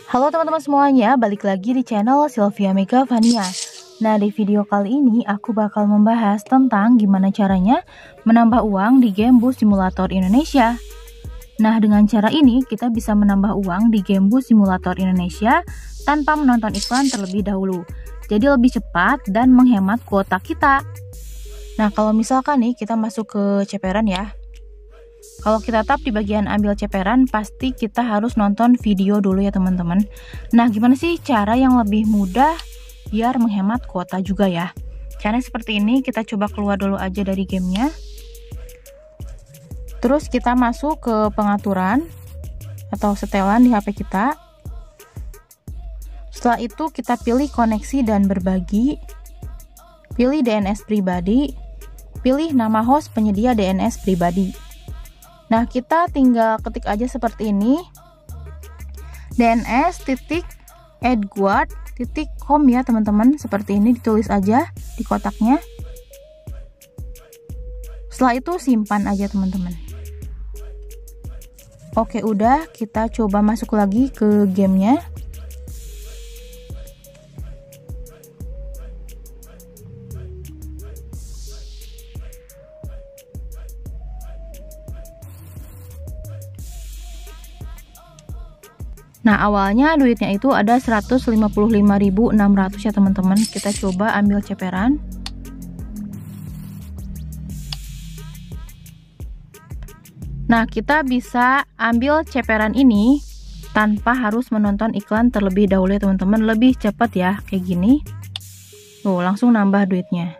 Halo teman-teman semuanya, balik lagi di channel Sylvia Mega Vania. Nah, di video kali ini aku bakal membahas tentang gimana caranya menambah uang di game Bus Simulator Indonesia. Nah, dengan cara ini kita bisa menambah uang di game Bus Simulator Indonesia tanpa menonton iklan terlebih dahulu. Jadi lebih cepat dan menghemat kuota kita. Nah, kalau misalkan nih kita masuk ke ceperan ya. Kalau kita tap di bagian ambil ceperan, pasti kita harus nonton video dulu ya teman-teman. Nah, gimana sih cara yang lebih mudah biar menghemat kuota juga ya? Caranya seperti ini, kita coba keluar dulu aja dari gamenya. Terus kita masuk ke pengaturan atau setelan di HP kita. Setelah itu kita pilih koneksi dan berbagi. Pilih DNS pribadi. Pilih nama host penyedia DNS pribadi. Nah, kita tinggal ketik aja seperti ini, dns.edguard.com ya teman-teman, seperti ini ditulis aja di kotaknya. Setelah itu simpan aja teman-teman. Oke, udah, kita coba masuk lagi ke gamenya. Nah, awalnya duitnya itu ada 155.600 ya teman-teman. Kita coba ambil ceperan. Nah, kita bisa ambil ceperan ini tanpa harus menonton iklan terlebih dahulu ya teman-teman. Lebih cepat ya, kayak gini. Tuh, langsung nambah duitnya.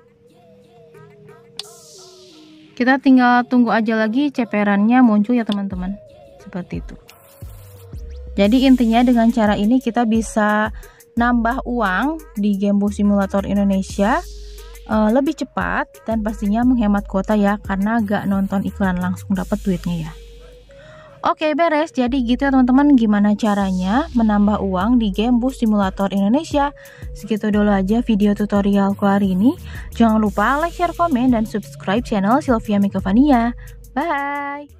Kita tinggal tunggu aja lagi ceperannya muncul ya teman-teman. Seperti itu. Jadi intinya dengan cara ini kita bisa nambah uang di game Bus Simulator Indonesia lebih cepat dan pastinya menghemat kuota ya, karena gak nonton iklan, langsung dapat duitnya ya. Oke, beres. Jadi gitu ya teman-teman, gimana caranya menambah uang di game Bus Simulator Indonesia. Segitu dulu aja video tutorialku hari ini. Jangan lupa like, share, komen, dan subscribe channel Sylvia Mega Vania. Bye!